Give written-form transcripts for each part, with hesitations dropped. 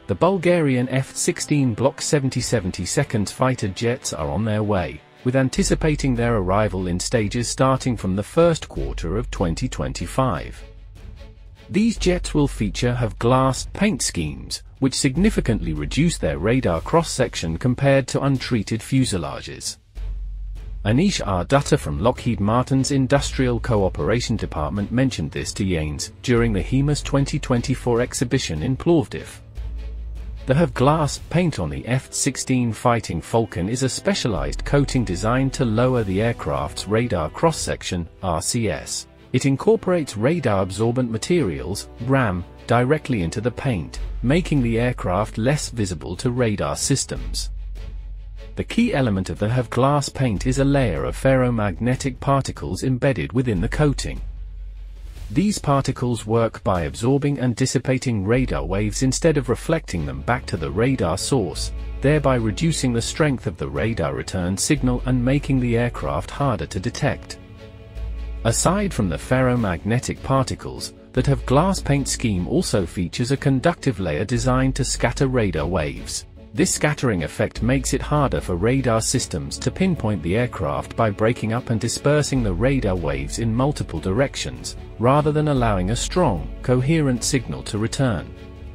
The Bulgarian F-16 Block 70-72 fighter jets are on their way, with anticipating their arrival in stages starting from the first quarter of 2025. These jets will have glass paint schemes, which significantly reduce their radar cross-section compared to untreated fuselages. Aneesh R. Datta from Lockheed Martin's Industrial Cooperation Department mentioned this to Yanes during the HEMUS 2024 exhibition in Plovdiv. The glass paint on the F-16 Fighting Falcon is a specialized coating designed to lower the aircraft's radar cross-section, RCS. It incorporates radar-absorbent materials, RAM, directly into the paint, making the aircraft less visible to radar systems. The key element of the glass paint is a layer of ferromagnetic particles embedded within the coating. These particles work by absorbing and dissipating radar waves instead of reflecting them back to the radar source, thereby reducing the strength of the radar return signal and making the aircraft harder to detect. Aside from the ferromagnetic particles, that glass paint scheme also features a conductive layer designed to scatter radar waves. This scattering effect makes it harder for radar systems to pinpoint the aircraft by breaking up and dispersing the radar waves in multiple directions, rather than allowing a strong, coherent signal to return.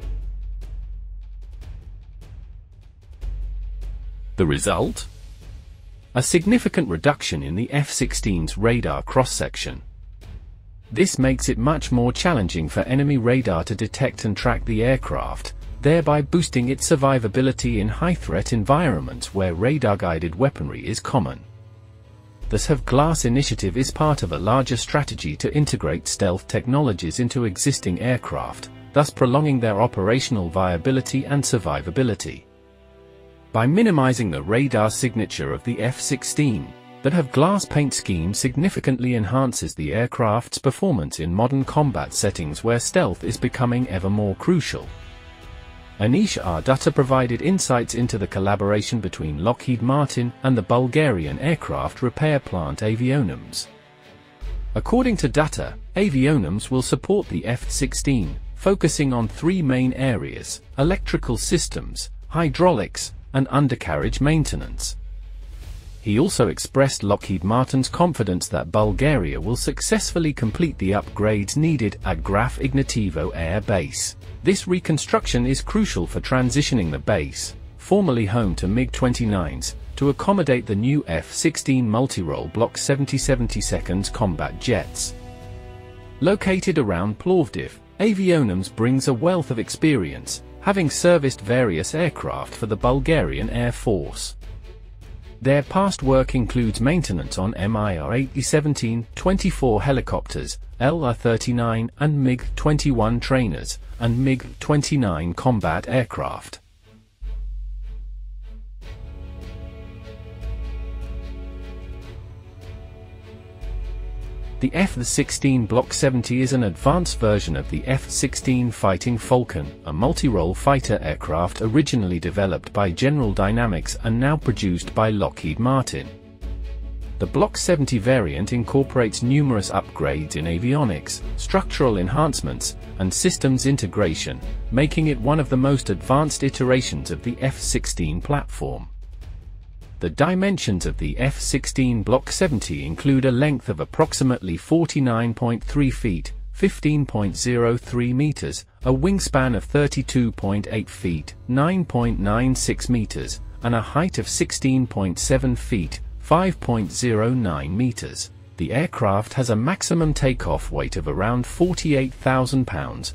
The result? A significant reduction in the F-16's radar cross-section. This makes it much more challenging for enemy radar to detect and track the aircraft, thereby boosting its survivability in high-threat environments where radar-guided weaponry is common. The glass initiative is part of a larger strategy to integrate stealth technologies into existing aircraft, thus prolonging their operational viability and survivability. By minimizing the radar signature of the F-16, that glass paint scheme significantly enhances the aircraft's performance in modern combat settings where stealth is becoming ever more crucial. Aneesh R. Datta provided insights into the collaboration between Lockheed Martin and the Bulgarian aircraft repair plant Avionims. According to Datta, Avionims will support the F-16, focusing on three main areas: electrical systems, hydraulics, and undercarriage maintenance. He also expressed Lockheed Martin's confidence that Bulgaria will successfully complete the upgrades needed at Graf Ignativo Air Base. This reconstruction is crucial for transitioning the base, formerly home to MiG-29s, to accommodate the new F-16 multi-role Block 70-72 combat jets. Located around Plovdiv, Avionims brings a wealth of experience, having serviced various aircraft for the Bulgarian Air Force. Their past work includes maintenance on MiR-80-17-24 helicopters, LR-39 and MiG-21 trainers, and MiG-29 combat aircraft. The F-16 Block 70 is an advanced version of the F-16 Fighting Falcon, a multi-role fighter aircraft originally developed by General Dynamics and now produced by Lockheed Martin. The Block 70 variant incorporates numerous upgrades in avionics, structural enhancements, and systems integration, making it one of the most advanced iterations of the F-16 platform. The dimensions of the F-16 Block 70 include a length of approximately 49.3 feet, 15.03 meters, a wingspan of 32.8 feet, 9.96 meters, and a height of 16.7 feet, 5.09 meters. The aircraft has a maximum takeoff weight of around 48,000 pounds,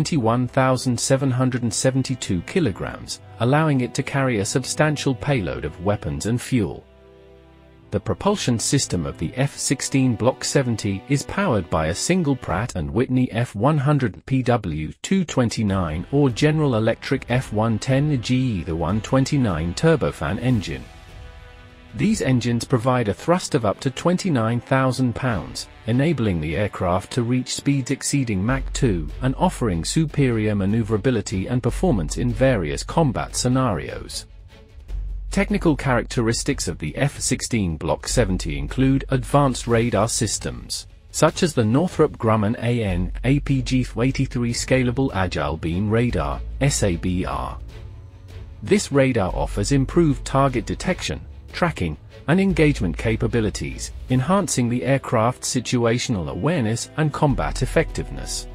21,772 kilograms, allowing it to carry a substantial payload of weapons and fuel. The propulsion system of the F-16 Block 70 is powered by a single Pratt & Whitney F100 PW229 or General Electric F110GE the 129 turbofan engine. These engines provide a thrust of up to 29,000 pounds, enabling the aircraft to reach speeds exceeding Mach 2 and offering superior maneuverability and performance in various combat scenarios. Technical characteristics of the F-16 Block 70 include advanced radar systems, such as the Northrop Grumman AN/APG-83 Scalable Agile Beam Radar, SABR. This radar offers improved target detection, tracking, and engagement capabilities, enhancing the aircraft's situational awareness and combat effectiveness.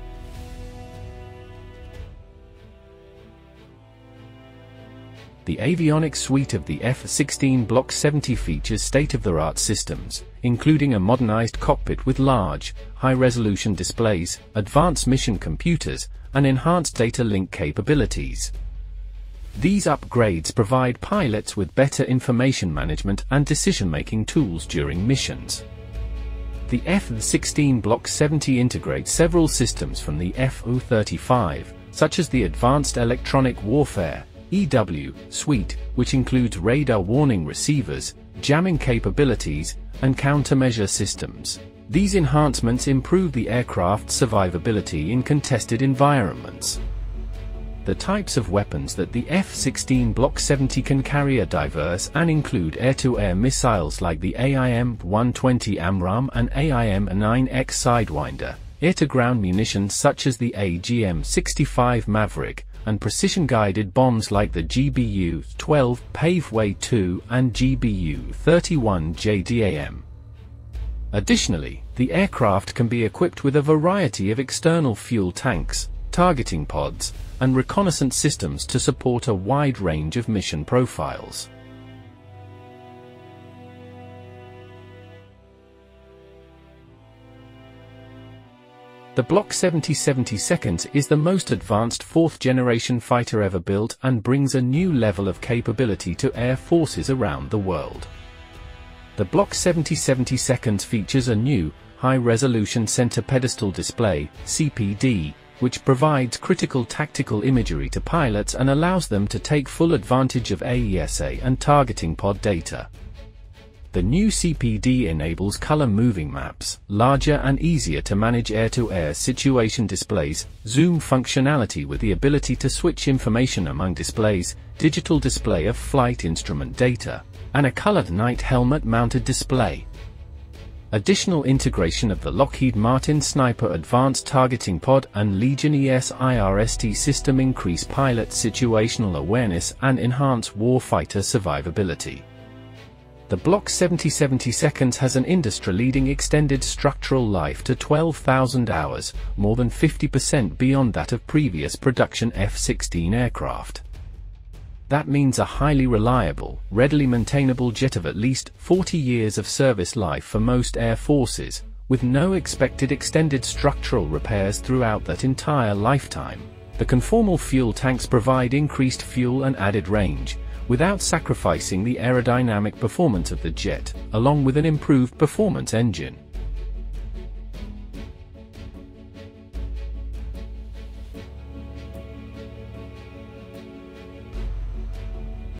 The avionics suite of the F-16 Block 70 features state-of-the-art systems, including a modernized cockpit with large, high-resolution displays, advanced mission computers, and enhanced data link capabilities. These upgrades provide pilots with better information management and decision-making tools during missions. The F-16 Block 70 integrates several systems from the F-35, such as the Advanced Electronic Warfare (EW) suite, which includes radar warning receivers, jamming capabilities, and countermeasure systems. These enhancements improve the aircraft's survivability in contested environments. The types of weapons that the F-16 Block 70 can carry are diverse and include air-to-air missiles like the AIM-120 AMRAAM and AIM-9X Sidewinder, air-to-ground munitions such as the AGM-65 Maverick, and precision-guided bombs like the GBU-12 Paveway-2 and GBU-31 JDAM. Additionally, the aircraft can be equipped with a variety of external fuel tanks, targeting pods, and reconnaissance systems to support a wide range of mission profiles. The Block 70/72 is the most advanced fourth-generation fighter ever built and brings a new level of capability to air forces around the world. The Block 70/72 features a new, high-resolution center pedestal display, CPD, which provides critical tactical imagery to pilots and allows them to take full advantage of AESA and targeting pod data. The new CPD enables color moving maps, larger and easier to manage air-to-air situation displays, zoom functionality with the ability to switch information among displays, digital display of flight instrument data, and a colored night helmet-mounted display. Additional integration of the Lockheed Martin Sniper Advanced Targeting Pod and Legion ES-IRST system increase pilot situational awareness and enhance warfighter survivability. The Block 70/72 has an industry-leading extended structural life to 12,000 hours, more than 50% beyond that of previous production F-16 aircraft. That means a highly reliable, readily maintainable jet of at least 40 years of service life for most air forces, with no expected extended structural repairs throughout that entire lifetime. The conformal fuel tanks provide increased fuel and added range, without sacrificing the aerodynamic performance of the jet, along with an improved performance engine.